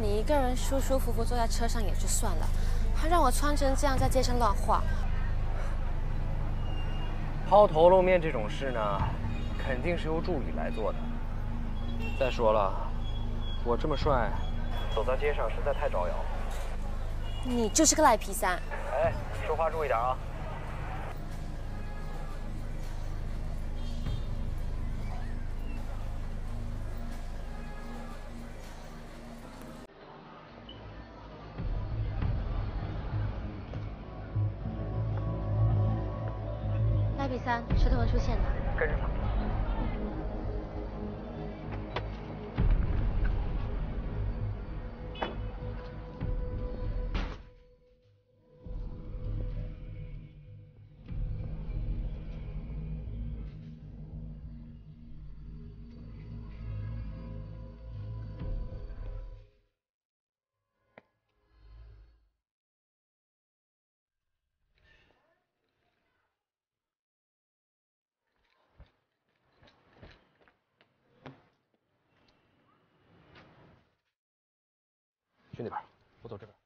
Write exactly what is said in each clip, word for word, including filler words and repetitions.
你一个人舒舒服服坐在车上也就算了，还让我穿成这样在街上乱晃。 抛头露面这种事呢，肯定是由助理来做的。再说了，我这么帅，走在街上实在太招摇。 你就是个赖皮三。 哎，说话注意点啊！ 赖皮三，石头文出现了， 跟着他。去那边，我走这边。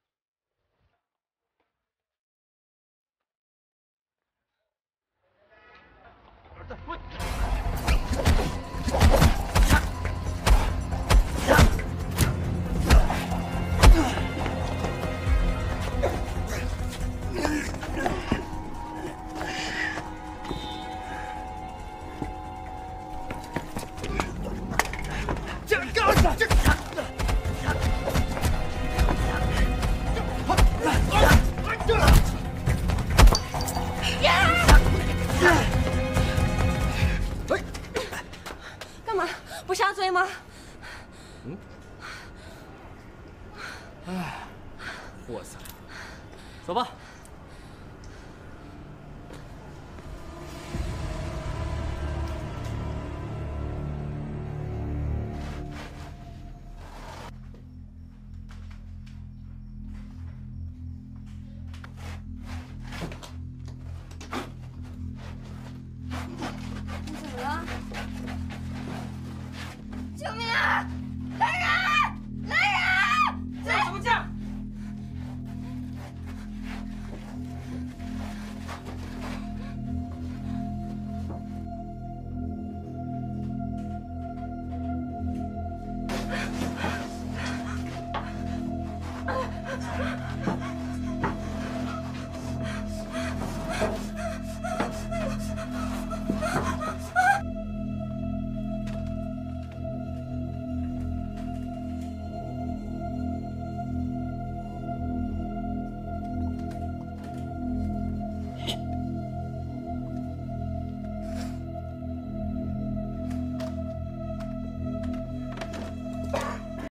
滚！这干啥？这。 干嘛？不下追吗？ 嗯。哎，货色。走吧。